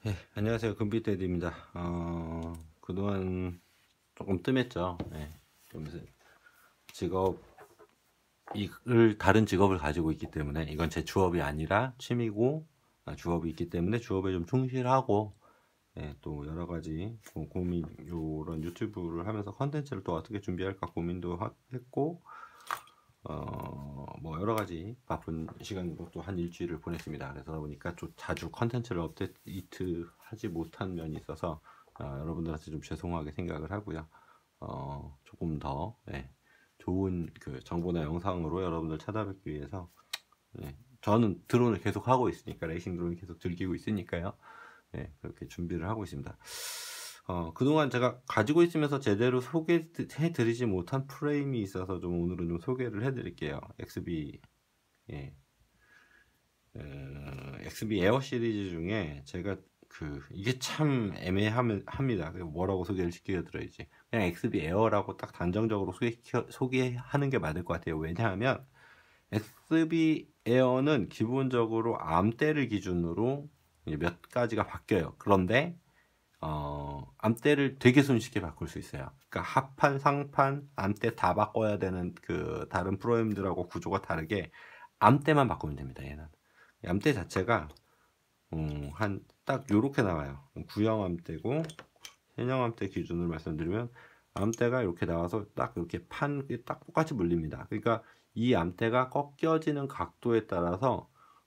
안녕하세요. 금빛대디입니다. 그동안 조금 뜸했죠. 좀 직업을, 다른 직업을 가지고 있기 때문에, 이건 제 주업이 아니라 취미고, 주업이 있기 때문에 주업에 좀 충실하고, 또 여러 가지 고민, 요런 유튜브를 하면서 컨텐츠를 또 어떻게 준비할까 고민도 했고, 뭐 여러 가지 바쁜 시간으로 또 한 일주일을 보냈습니다. 그래서 보니까 좀 자주 컨텐츠를 업데이트 하지 못한 면이 있어서 여러분들한테 좀 죄송하게 생각을 하고요. 조금 더 좋은 그 정보나 영상으로 여러분들 찾아뵙기 위해서 저는 드론을 계속 하고 있으니까, 레이싱 드론을 계속 즐기고 있으니까요. 그렇게 준비를 하고 있습니다. 그동안 제가 가지고 있으면서 제대로 소개해 드리지 못한 프레임이 있어서 좀 오늘은 좀 소개를 해 드릴게요. 예, XB 에어 시리즈 중에 제가 이게 참 애매합니다. 뭐라고 소개를 시켜 드려야지. 그냥 XB 에어라고 딱 단정적으로 소개하는 게 맞을 것 같아요. 왜냐하면 XB 에어는 기본적으로 암대를 기준으로 몇 가지가 바뀌어요. 그런데 암대를 되게 손쉽게 바꿀 수 있어요. 그러니까 하판, 상판, 암대 다 바꿔야 되는 그 다른 프로그램들하고 구조가 다르게 암대만 바꾸면 됩니다. 얘는 암대 자체가 한 딱 요렇게 나와요. 구형 암대고 현형 암대 기준으로 말씀드리면 암대가 이렇게 나와서 딱 이렇게 딱 똑같이 물립니다. 그러니까 이 암대가 꺾여지는 각도에 따라서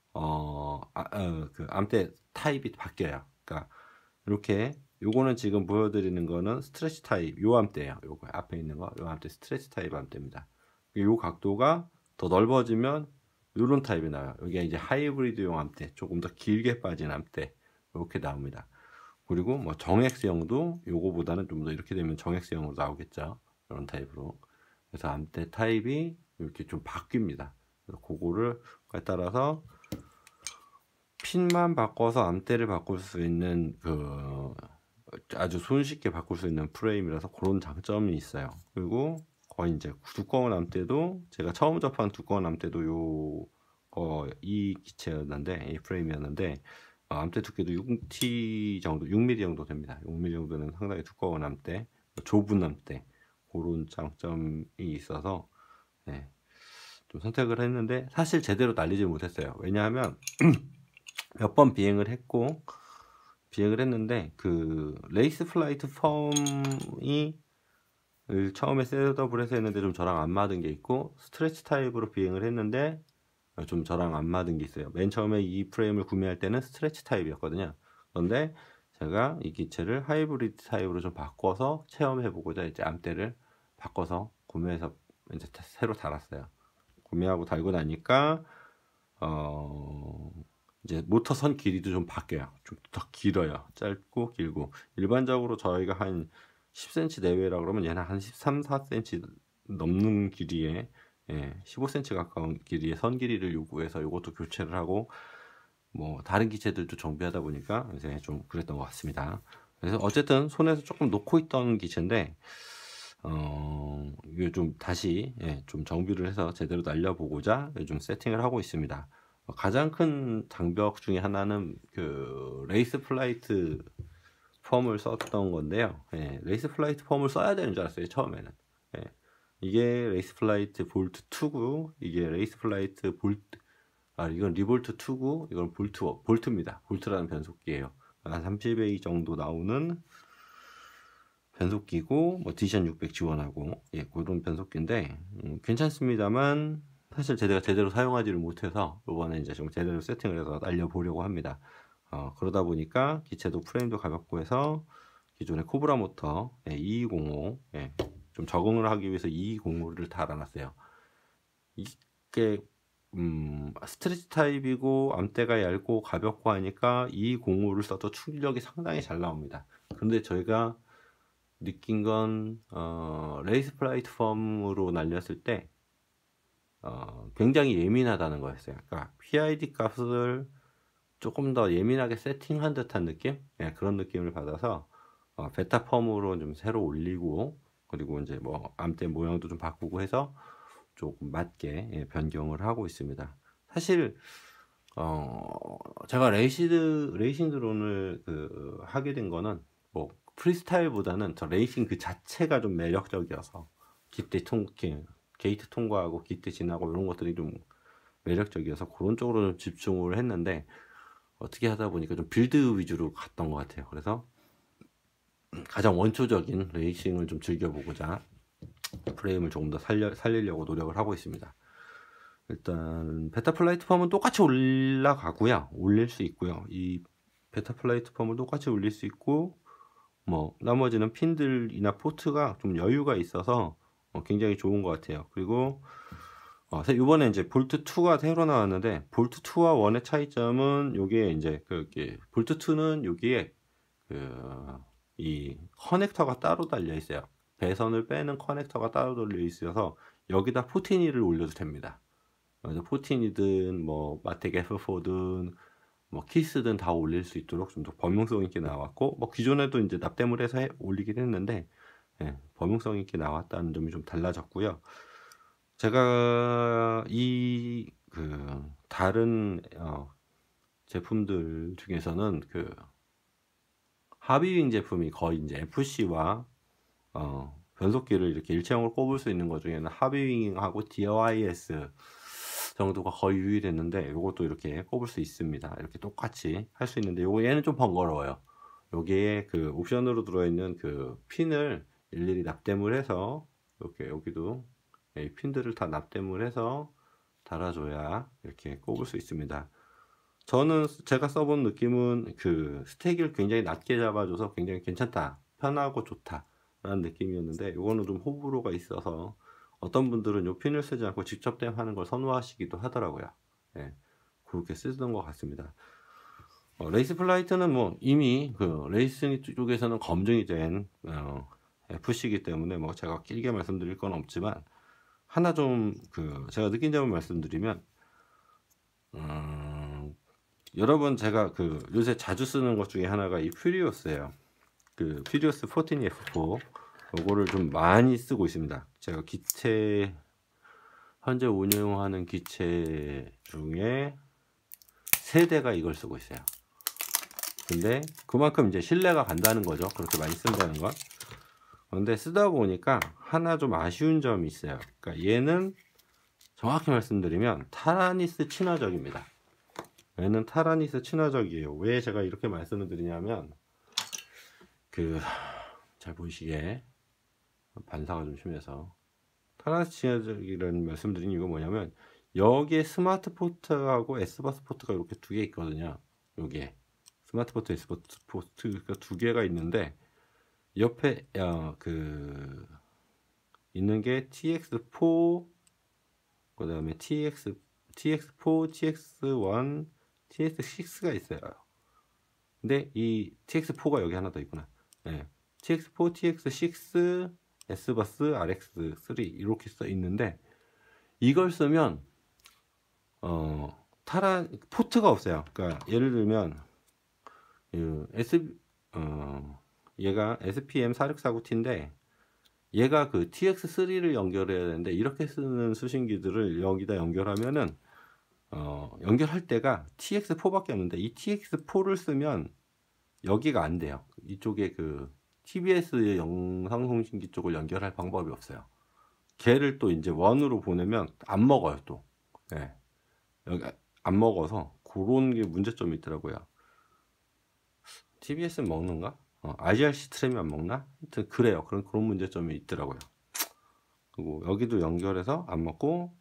그 암대 타입이 바뀌어요. 그러니까 이렇게 요거는 지금 보여드리는 거는 스트레치 타입 요 암대예요. 요거 앞에 있는 거 요 암대 스트레치 타입 암대입니다. 요 각도가 더 넓어지면 요런 타입이 나와요. 여기가 이제 하이브리드용 암대, 조금 더 길게 빠진 암대 이렇게 나옵니다. 그리고 뭐 정엑스형도 요거보다는 좀 더 이렇게 되면 정엑스형으로 나오겠죠. 이런 타입으로. 그래서 암대 타입이 이렇게 좀 바뀝니다. 그래서 그거를 따라서 핀만 바꿔서 암대를 바꿀 수 있는 아주 손쉽게 바꿀 수 있는 프레임이라서 그런 장점이 있어요. 그리고 거의 이제 두꺼운 암대도 제가 처음 접한 두꺼운 암대도 이 기체였는데, 이 프레임이었는데 암대 두께도 6T 정도, 6mm 정도 됩니다. 6mm 정도는 상당히 두꺼운 암대, 좁은 암대, 그런 장점이 있어서 좀 선택을 했는데 사실 제대로 날리지 못했어요. 왜냐하면 몇 번 비행을 했는데 그 레이스 플라이트 펌이 처음에 셋업을 했는데 좀 저랑 안 맞은 게 있고, 스트레치 타입으로 비행을 했는데 좀 저랑 안 맞은 게 있어요. 맨 처음에 이 프레임을 구매할 때는 스트레치 타입이었거든요. 그런데 제가 이 기체를 하이브리드 타입으로 좀 바꿔서 체험해보고자 이제 암대를 바꿔서 구매해서 이제 새로 달았어요. 구매하고 달고 나니까 이제 모터 선 길이도 좀 바뀌어요. 좀 더 길어요. 짧고 길고. 일반적으로 저희가 한 10cm 내외라 그러면 얘는 한 13, 4cm 넘는 길이에 15cm 가까운 길이의 선 길이를 요구해서 이것도 교체를 하고, 뭐 다른 기체들도 정비하다 보니까 이제 좀 그랬던 것 같습니다. 그래서 어쨌든 손에서 조금 놓고 있던 기체인데 이게 좀 다시 좀 정비를 해서 제대로 날려보고자 요즘 세팅을 하고 있습니다. 가장 큰 장벽 중에 하나는 그 레이스 플라이트 펌을 썼던 건데요. 레이스 플라이트 펌을 써야 되는 줄 알았어요, 처음에는. 이게 레이스 플라이트 볼트 2고, 이게 레이스 플라이트 볼트, 이건 리볼트 2고, 이건 볼트입니다. 볼트라는 변속기예요. 한 30A 정도 나오는 변속기고, 뭐 디션 600 지원하고, 그런 변속기인데 괜찮습니다만 사실 제가 제대로 사용하지를 못해서 이번에 이제 좀 제대로 세팅을 해서 날려보려고 합니다. 그러다 보니까 기체도 프레임도 가볍고 해서 기존의 코브라 모터 2205 좀 적응을 하기 위해서 2205를 달아놨어요. 이게 스트레치 타입이고 암대가 얇고 가볍고 하니까 2205를 써도 출력이 상당히 잘 나옵니다. 그런데 저희가 느낀 건 레이스 플라이트 펌으로 날렸을 때 굉장히 예민하다는 거였어요. 그러니까 PID 값을 조금 더 예민하게 세팅한 듯한 느낌? 그런 느낌을 받아서 베타 펌으로 좀 새로 올리고, 그리고 이제 뭐 암대 모양도 좀 바꾸고 해서 조금 맞게 변경을 하고 있습니다. 사실 제가 레이싱 드론을 하게 된 거는 뭐 프리스타일보다는 저 레이싱 그 자체가 좀 매력적이어서 게이트 통과하고 기대 지나고 이런 것들이 좀 매력적이어서 그런 쪽으로 좀 집중을 했는데 어떻게 하다 보니까 좀 빌드 위주로 갔던 것 같아요. 그래서 가장 원초적인 레이싱을 좀 즐겨보고자 프레임을 조금 더 살리려고 노력을 하고 있습니다. 일단 베타 플랫폼은 똑같이 올라가고요. 올릴 수 있고요. 이 베타 플랫폼을 똑같이 올릴 수 있고 뭐 나머지는 핀들이나 포트가 좀 여유가 있어서 굉장히 좋은 것 같아요. 그리고 이번에 이제 볼트 2가 새로 나왔는데 볼트 2와 1의 차이점은 요게 이제 볼트 2는 여기에 이 커넥터가 따로 달려 있어요. 배선을 빼는 커넥터가 따로 달려 있어서 여기다 포티니를 올려도 됩니다. 그래서 포티니든 뭐 마텍 F4든 뭐 키스든 다 올릴 수 있도록 좀 더 범용성 있게 나왔고, 뭐 기존에도 이제 납땜을 해서 올리긴 했는데 범용성 있게 나왔다는 점이 좀 달라졌고요. 제가 이 다른 제품들 중에서는 하비윙 제품이 거의 이제 FC와 변속기를 이렇게 일체형으로 꼽을 수 있는 것 중에는 하비윙하고 DYS 정도가 거의 유일했는데, 이것도 이렇게 꼽을 수 있습니다. 이렇게 똑같이 할 수 있는데, 얘는 좀 번거로워요. 여기에 옵션으로 들어있는 핀을 일일이 납땜을 해서 이렇게 여기도 이 핀들을 다 납땜을 해서 달아줘야 이렇게 꼽을 수 있습니다. 제가 써본 느낌은 스택을 굉장히 낮게 잡아줘서 굉장히 괜찮다, 편하고 좋다 라는 느낌이었는데, 이거는 좀 호불호가 있어서 어떤 분들은 이 핀을 쓰지 않고 직접 댐하는 걸 선호하시기도 하더라고요. 그렇게 쓰던 것 같습니다. 레이스 플라이트는 뭐 이미 레이싱 쪽에서는 검증이 된 FC이기 때문에 뭐 제가 길게 말씀드릴 건 없지만, 하나 좀 제가 느낀 점을 말씀드리면, 여러분 제가 요새 자주 쓰는 것 중에 하나가 이 퓨리오스예요. 퓨리오스 14F4 요거를 좀 많이 쓰고 있습니다. 제가 현재 운영하는 기체 중에 3대가 이걸 쓰고 있어요. 근데 그만큼 이제 신뢰가 간다는 거죠. 그렇게 많이 쓴다는 건. 근데 쓰다 보니까 하나 좀 아쉬운 점이 있어요. 그러니까 얘는 정확히 말씀드리면 타라니스 친화적입니다. 얘는 타라니스 친화적이에요. 왜 제가 이렇게 말씀을 드리냐면, 잘 보이시게 반사가 좀 심해서 타라니스 친화적이라는 말씀드린 이유가 뭐냐면, 여기에 스마트 포트하고 S버스 포트가 이렇게 2개 있거든요. 여기에 스마트 포트, S버스 포트가 2개가 있는데, 옆에 있는 게 TX4, 그 다음에 TX4, TX1, TX6가 있어요. 근데 이 TX4가 여기 하나 더 있구나. TX4, TX6, S버스, RX3 이렇게 써 있는데, 이걸 쓰면 포트가 없어요. 그러니까 예를 들면 얘가 SPM4649T인데 얘가 TX3를 연결해야 되는데, 이렇게 쓰는 수신기들을 여기다 연결하면은 연결할 때가 TX4밖에 없는데, 이 TX4를 쓰면 여기가 안 돼요. 이쪽에 TBS의 영상송신기 쪽을 연결할 방법이 없어요. 걔를 또 이제 원으로 보내면 안 먹어요. 또 여기 안 먹어서 그런 게 문제점이 있더라고요. TBS는 먹는가? IRC 트램이 안 먹나? 하여튼 그래요. 그런 문제점이 있더라고요. 그리고 여기도 연결해서 안 먹고,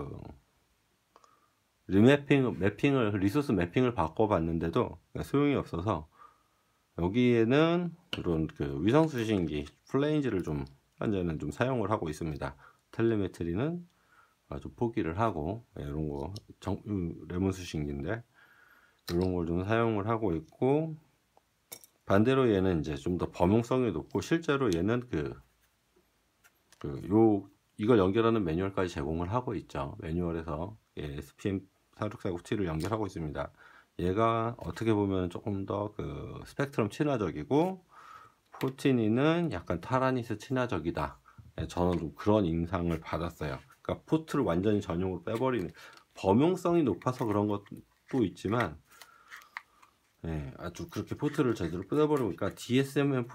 리소스 매핑을 바꿔봤는데도 소용이 없어서, 여기에는 이런 위성 수신기 플레인즈를 현재는 좀 사용을 하고 있습니다. 텔레메트리는 좀 포기를 하고, 이런 거 레몬 수신기인데 이런 걸 좀 사용을 하고 있고, 반대로 얘는 이제 좀 더 범용성이 높고, 실제로 얘는 이걸 연결하는 매뉴얼까지 제공을 하고 있죠. 매뉴얼에서 SPM4649T를 연결하고 있습니다. 얘가 어떻게 보면 조금 더 스펙트럼 친화적이고, 포티니는 약간 타라니스 친화적이다. 저는 좀 그런 인상을 받았어요. 그러니까 포트를 완전히 전용으로 빼버리는, 범용성이 높아서 그런 것 것도 있지만 아주 그렇게 포트를 제대로 뜯어버리니까 DSM,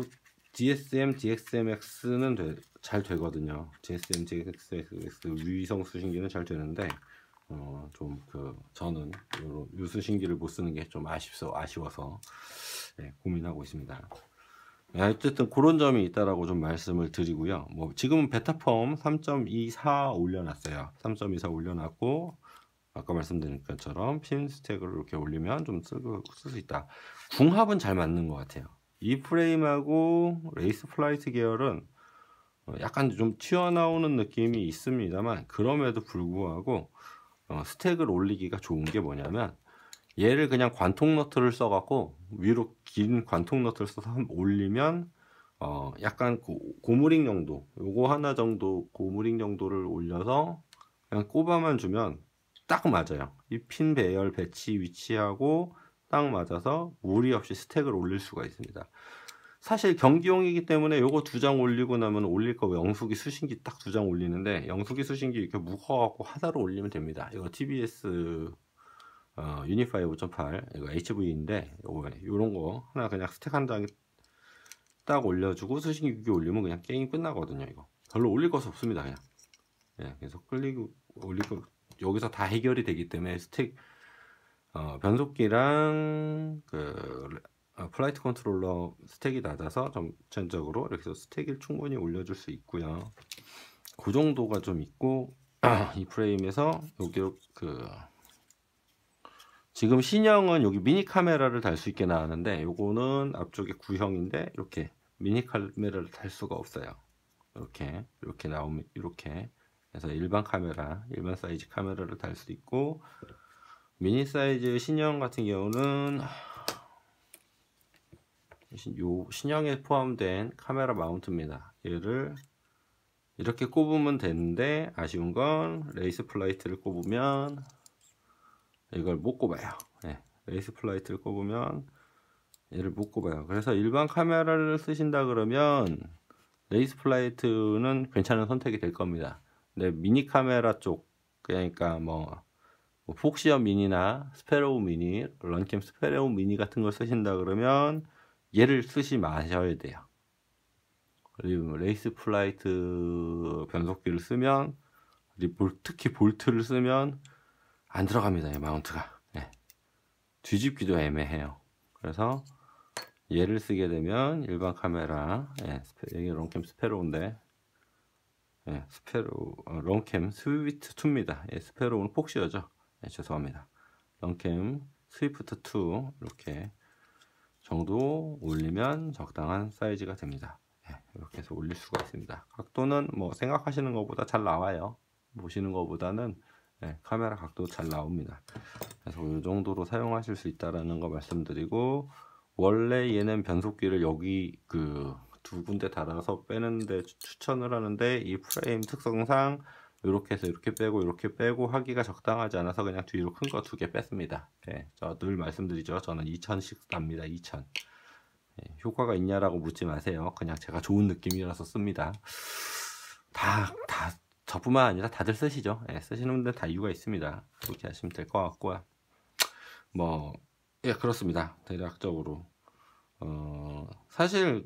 DXMX는 잘 되거든요. DSM, DXMX 위성 수신기는 잘 되는데 좀 저는 요 수신기를 못 쓰는 게 좀 아쉬워서 고민하고 있습니다. 어쨌든 그런 점이 있다라고 좀 말씀을 드리고요. 뭐 지금은 베타펌 3.24 올려놨어요. 3.24 올려놨고 아까 말씀드린 것처럼 핀 스택을 이렇게 올리면 좀 쓸 수 있다. 궁합은 잘 맞는 것 같아요. 이 프레임하고 레이스 플라이트 계열은 약간 좀 튀어나오는 느낌이 있습니다만 그럼에도 불구하고 스택을 올리기가 좋은 게 뭐냐면 얘를 그냥 관통 너트를 써갖고 위로 긴 관통 너트를 써서 올리면 약간 고무링 정도, 요거 하나 정도 고무링 정도를 올려서 그냥 꼽아만 주면 딱 맞아요. 이 핀 배열 배치 위치하고 딱 맞아서 무리 없이 스택을 올릴 수가 있습니다. 사실 경기용이기 때문에 요거 2장 올리고 나면 올릴 거 영수기 수신기 딱 2장 올리는데 영수기 수신기 이렇게 묶어갖고 하나로 올리면 됩니다. 이거 TBS 유니파이 5.8 이거 HV인데 요런 거 하나 그냥 스택 한 장에 딱 올려주고 수신기 올리면 그냥 게임 끝나거든요. 이거 별로 올릴 것이 없습니다. 그냥 계속 끌리고 올리고 여기서 다 해결이 되기 때문에 스택 변속기랑 플라이트 컨트롤러 스택이 낮아서 전체적으로 이렇게 해서 스택을 충분히 올려줄 수 있고요. 그 정도가 좀 있고 이 프레임에서 여기 지금 신형은 여기 미니 카메라를 달 수 있게 나왔는데 요거는 앞쪽에 구형인데 이렇게 미니 카메라를 달 수가 없어요. 이렇게 나오면 이렇게 그래서 일반 사이즈 카메라를 달 수 있고 미니 사이즈 신형 같은 경우는 요 신형에 포함된 카메라 마운트입니다. 얘를 이렇게 꼽으면 되는데 아쉬운 건 레이스 플라이트를 꼽으면 이걸 못 꼽아요. 레이스 플라이트를 꼽으면 얘를 못 꼽아요. 그래서 일반 카메라를 쓰신다 그러면 레이스 플라이트는 괜찮은 선택이 될 겁니다. 근데 미니 카메라 쪽 그러니까 뭐 폭시어 미니나 스페로우 미니, 런캠 스페로우 미니 같은 걸 쓰신다 그러면 얘를 쓰지 마셔야 돼요. 그리고 레이스 플라이트 변속기를 쓰면 특히 볼트를 쓰면 안 들어갑니다. 이 마운트가 뒤집기도 애매해요. 그래서 얘를 쓰게 되면 일반 카메라 이게 런캠 스페로우인데 런캠 스위프트 2입니다. 스페로우는 폭시어죠. 죄송합니다. 런캠 스위프트 2 이렇게 정도 올리면 적당한 사이즈가 됩니다. 이렇게 해서 올릴 수가 있습니다. 각도는 뭐 생각하시는 것보다 잘 나와요. 보시는 것보다는 카메라 각도 잘 나옵니다. 그래서 이 정도로 사용하실 수 있다라는 거 말씀드리고 원래 얘는 변속기를 여기 두 군데 달아서 빼는데 추천을 하는데 이 프레임 특성상 이렇게 해서 이렇게 빼고 하기가 적당하지 않아서 그냥 뒤로 큰 거 2개 뺐습니다. 저 늘 말씀드리죠. 저는 2000씩 납니다. 2000. 효과가 있냐라고 묻지 마세요. 그냥 제가 좋은 느낌이라서 씁니다. 저뿐만 아니라 다들 쓰시죠. 쓰시는 분들 다 이유가 있습니다. 그렇게 하시면 될 것 같고요. 그렇습니다. 대략적으로 사실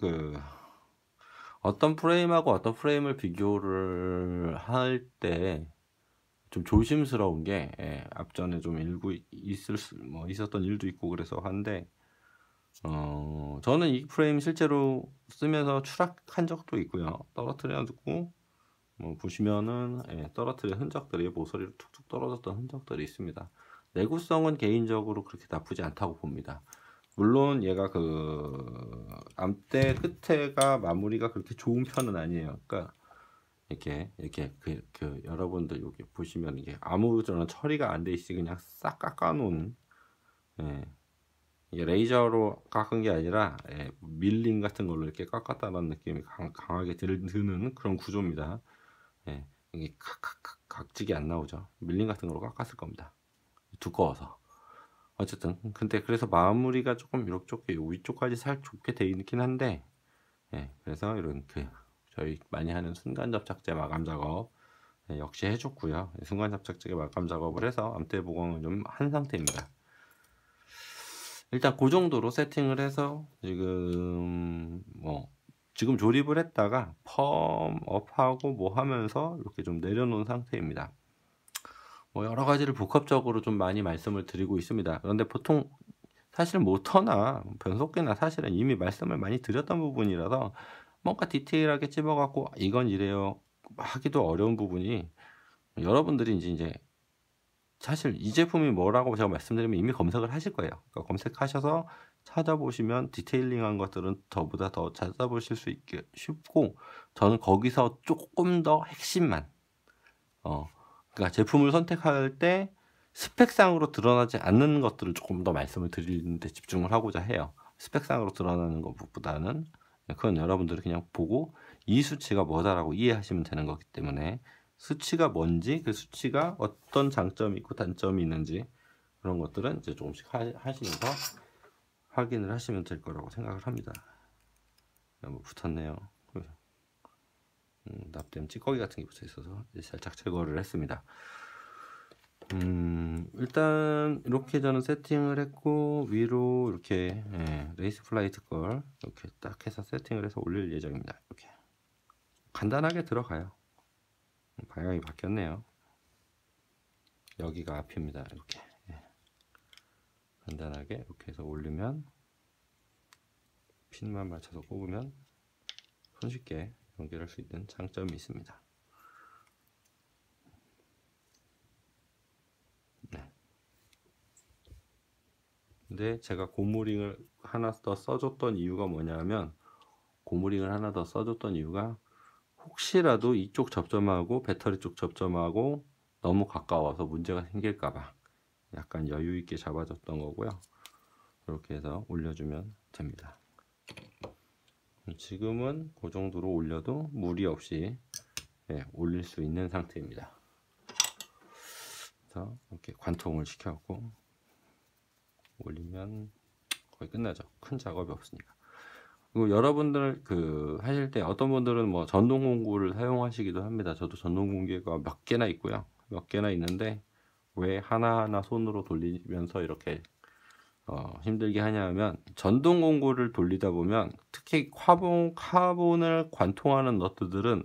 어떤 프레임하고 어떤 프레임을 비교를 할 때 좀 조심스러운 게 앞전에 좀 있었던 일도 있고 그래서 한데 저는 이 프레임 실제로 쓰면서 추락한 적도 있고요. 떨어뜨려두고 보시면은 떨어뜨린 흔적들이 모서리로 툭툭 떨어졌던 흔적들이 있습니다. 내구성은 개인적으로 그렇게 나쁘지 않다고 봅니다. 물론 얘가 암대 끝에가 마무리가 그렇게 좋은 편은 아니에요. 그러니까 이렇게 여러분들 여기 보시면 이게 아무런 처리가 안 돼 있이 그냥 싹 깎아놓은 이게 레이저로 깎은 게 아니라 밀링 같은 걸로 이렇게 깎았다는 느낌이 강하게 드는 그런 구조입니다. 이게 각직이 안 나오죠. 밀링 같은 걸로 깎았을 겁니다. 두꺼워서. 어쨌든 근데 그래서 마무리가 조금 이렇게 위쪽까지 살 좋게 돼 있긴 한데 그래서 이런 저희 많이 하는 순간 접착제 마감 작업 역시 해줬고요. 순간 접착제 마감 작업을 해서 암대 보강을 좀 한 상태입니다. 일단 그 정도로 세팅을 해서 지금 조립을 했다가 펌업하고 뭐 하면서 이렇게 좀 내려놓은 상태입니다. 여러 가지를 복합적으로 좀 많이 말씀을 드리고 있습니다. 그런데 보통 사실 모터나 변속기나 사실은 이미 말씀을 많이 드렸던 부분이라서 뭔가 디테일하게 찝어갖고 이건 이래요 하기도 어려운 부분이, 여러분들이 이제 사실 이 제품이 뭐라고 제가 말씀드리면 이미 검색을 하실 거예요. 그러니까 검색하셔서 찾아보시면 디테일링한 것들은 저보다 더 찾아보실 수 있게 쉽고, 저는 거기서 조금 더 핵심만 그러니까 제품을 선택할 때 스펙상으로 드러나지 않는 것들을 조금 더 말씀을 드리는데 집중을 하고자 해요. 스펙상으로 드러나는 것보다는 그건 여러분들이 그냥 보고 이 수치가 뭐다라고 이해하시면 되는 거기 때문에, 수치가 뭔지, 그 수치가 어떤 장점이 있고 단점이 있는지 그런 것들은 이제 조금씩 하시면서 확인을 하시면 될 거라고 생각을 합니다. 뭐 붙었네요. 납땜 찌꺼기 같은 게 붙어 있어서 살짝 제거를 했습니다. 일단 이렇게 저는 세팅을 했고, 위로 이렇게 레이스 플라이트 걸 이렇게 딱 해서 세팅을 해서 올릴 예정입니다. 이렇게 간단하게 들어가요. 방향이 바뀌었네요. 여기가 앞입니다. 이렇게 간단하게 이렇게 해서 올리면, 핀만 맞춰서 꼽으면 손쉽게 연결할 수 있는 장점이 있습니다. 근데 제가 고무링을 하나 더 써줬던 이유가 뭐냐면, 고무링을 하나 더 써줬던 이유가 혹시라도 이쪽 접점하고 배터리 쪽 접점하고 너무 가까워서 문제가 생길까봐 약간 여유 있게 잡아줬던 거고요. 이렇게 해서 올려주면 됩니다. 지금은 그 정도로 올려도 무리 없이 올릴 수 있는 상태입니다. 그래서 이렇게 관통을 시켜갖고 올리면 거의 끝나죠. 큰 작업이 없으니까. 그리고 여러분들 하실 때 어떤 분들은 뭐 전동 공구를 사용하시기도 합니다. 저도 전동 공구가 몇 개나 있고요. 몇 개나 있는데 왜 하나하나 손으로 돌리면서 이렇게 힘들게 하냐면, 전동 공구를 돌리다 보면 특히 카본을 관통하는 너트들은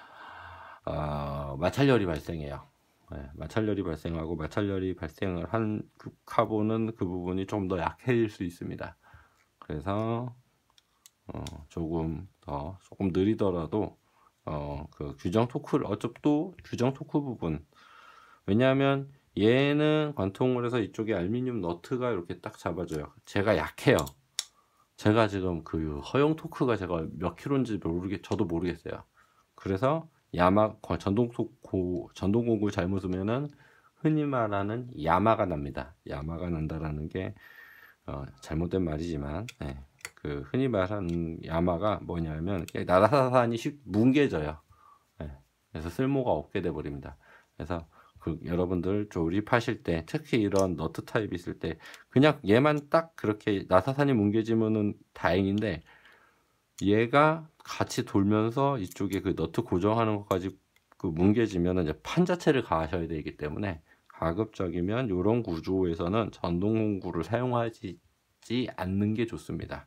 마찰열이 발생해요. 마찰열이 발생하고, 마찰열이 발생을 한 그 카본은 그 부분이 좀 더 약해질 수 있습니다. 그래서 조금 느리더라도 그 규정 토크를 또 규정 토크 부분, 왜냐하면 얘는 관통을 해서 이쪽에 알루미늄 너트가 이렇게 딱 잡아줘요. 제가 약해요. 제가 지금 그 허용 토크가 제가 몇 킬로인지 저도 모르겠어요. 그래서 전동 공구를 잘못 쓰면은 흔히 말하는 야마가 납니다. 야마가 난다라는 게 잘못된 말이지만, 그 흔히 말하는 야마가 뭐냐면 나사산이 뭉개져요. 그래서 쓸모가 없게 돼 버립니다. 그래서 여러분들 조립하실 때, 특히 이런 너트 타입 있을 때 그냥 얘만 딱 그렇게 나사산이 뭉개지면은 다행인데, 얘가 같이 돌면서 이쪽에 그 너트 고정하는 것까지 뭉개지면은 이제 판 자체를 가하셔야 되기 때문에, 가급적이면 이런 구조에서는 전동 공구를 사용하지 않는 게 좋습니다.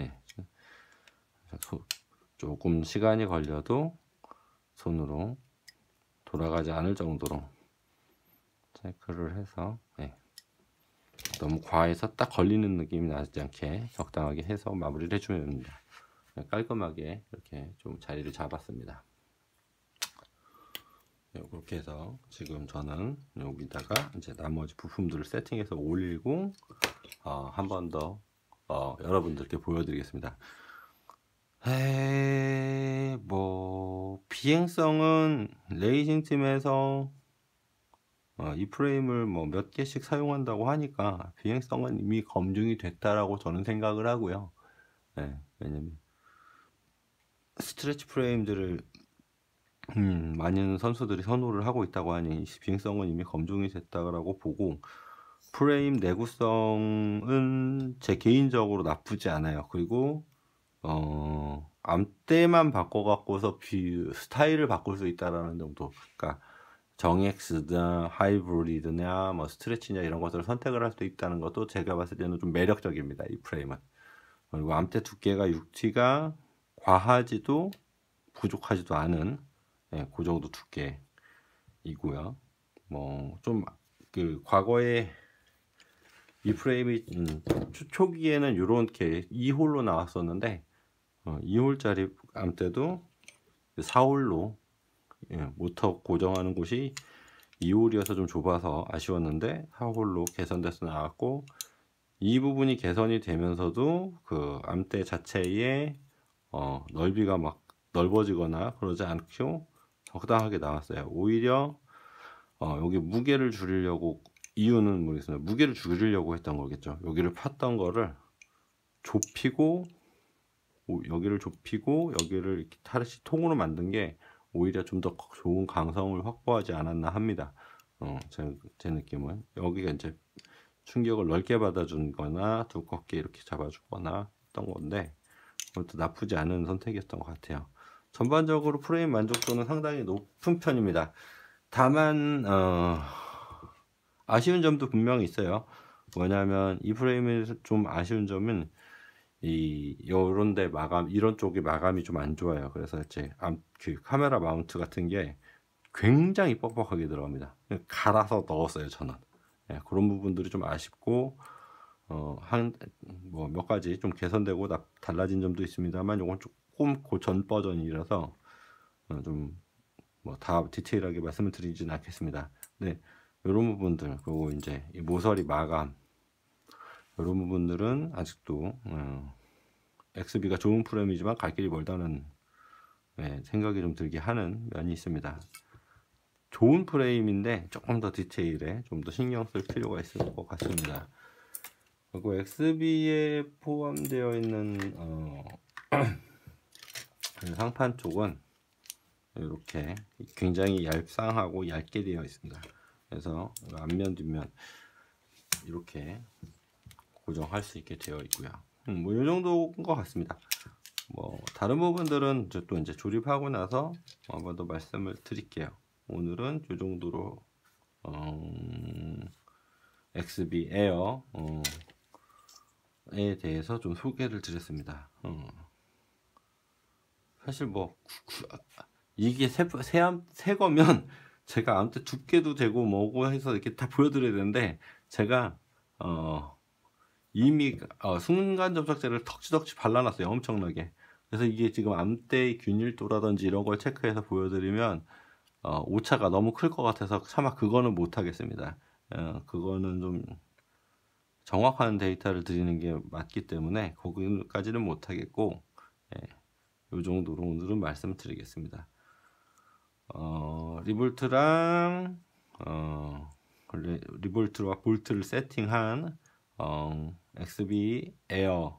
조금 시간이 걸려도 손으로 돌아가지 않을 정도로 체크를 해서, 너무 과해서 딱 걸리는 느낌이 나지 않게 적당하게 해서 마무리를 해주면 됩니다. 깔끔하게 이렇게 좀 자리를 잡았습니다. 그렇게 해서 지금 저는 여기다가 이제 나머지 부품들을 세팅해서 올리고 한 번 더 여러분들께 보여드리겠습니다. 뭐 비행성은 레이싱 팀에서 이 프레임을 뭐 몇 개씩 사용한다고 하니까 비행성은 이미 검증이 됐다라고 저는 생각을 하고요. 왜냐면 스트레치 프레임들을 많은 선수들이 선호를 하고 있다고 하니 비행성은 이미 검증이 됐다고 보고, 프레임 내구성은 제 개인적으로 나쁘지 않아요. 그리고 암대만 바꿔갖고서 스타일을 바꿀 수 있다라는 정도. 그러니까 정엑스나 하이브리드냐 뭐 스트레치냐 이런 것들을 선택을 할 수 있다는 것도 제가 봤을 때는 좀 매력적입니다. 이 프레임은. 그리고 암대 두께가 6T가 과하지도 부족하지도 않은 그 정도 두께이고요. 뭐 좀 그 과거에 이 프레임이 초기에는 이렇게 2홀로 나왔었는데 2홀짜리 암대도 4홀로 모터 고정하는 곳이 2홀이어서 좀 좁아서 아쉬웠는데 4홀로 개선돼서 나왔고, 이 부분이 개선이 되면서도 그 암대 자체의 넓이가 막 넓어지거나 그러지 않고 적당하게 나왔어요. 오히려 여기 무게를 줄이려고, 이유는 모르겠습니다. 무게를 줄이려고 했던 거겠죠. 여기를 팠던 거를 좁히고 여기를 좁히고 여기를 이렇게 타르시 통으로 만든 게 오히려 좀 더 좋은 강성을 확보하지 않았나 합니다. 제 느낌은 여기가 이제 충격을 넓게 받아준 거나 두껍게 이렇게 잡아주거나 했던 건데, 그것도 나쁘지 않은 선택이었던 것 같아요. 전반적으로 프레임 만족도는 상당히 높은 편입니다. 다만 아쉬운 점도 분명히 있어요. 뭐냐면 이 프레임의 좀 아쉬운 점은 요런데 마감, 이런 쪽에 마감이 좀 안 좋아요. 그래서 이제 그 카메라 마운트 같은 게 굉장히 뻑뻑하게 들어갑니다. 갈아서 넣었어요, 저는. 그런 부분들이 좀 아쉽고, 뭐 몇 가지 좀 개선되고 달라진 점도 있습니다만, 요건 조금 전 버전이라서 좀 뭐 다 디테일하게 말씀을 드리진 않겠습니다. 네, 이런 부분들, 그리고 이제 이 모서리 마감, 이런 부분들은 아직도 XB가 좋은 프레임이지만 갈 길이 멀다는 생각이 좀 들게 하는 면이 있습니다. 좋은 프레임인데 조금 더 디테일에 좀 더 신경 쓸 필요가 있을 것 같습니다. 그리고 XB에 포함되어 있는 상판 쪽은 이렇게 굉장히 얄쌍하고 얇게 되어 있습니다. 그래서 앞면 뒷면 이렇게 고정할 수 있게 되어 있고요. 뭐 이 정도인 것 같습니다. 뭐 다른 부분들은 또 이제 조립하고 나서 한 번 더 말씀을 드릴게요. 오늘은 이 정도로 XB 에어에 대해서 좀 소개를 드렸습니다. 사실 뭐 이게 새 거면 제가 아무튼 두께도 되고 뭐고 해서 이렇게 다 보여드려야 되는데, 제가 이미 순간 접착제를 덕지덕지 발라놨어요, 엄청나게. 그래서 이게 지금 암대의 균일도라든지 이런 걸 체크해서 보여드리면 오차가 너무 클 것 같아서 차마 그거는 못 하겠습니다. 그거는 좀 정확한 데이터를 드리는 게 맞기 때문에 거기까지는 못 하겠고, 이 정도로 오늘은 말씀드리겠습니다. 리볼트랑 리볼트와 볼트를 세팅한 XB 에어,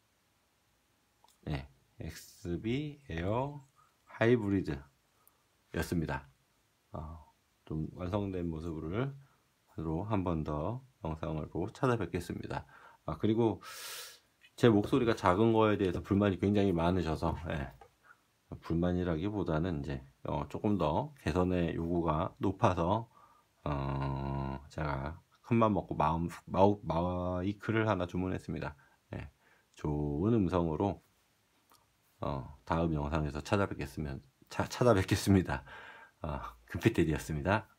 XB 에어 하이브리드 였습니다. 좀 완성된 모습으로 한 번 더 영상으로 찾아뵙겠습니다. 그리고 제 목소리가 작은 거에 대해서 불만이 굉장히 많으셔서, 불만이라기보다는 이제 조금 더 개선의 요구가 높아서 제가 큰맘 먹고 마이크를 하나 주문했습니다. 좋은 음성으로 다음 영상에서 찾아뵙겠습니다. 금피테디였습니다.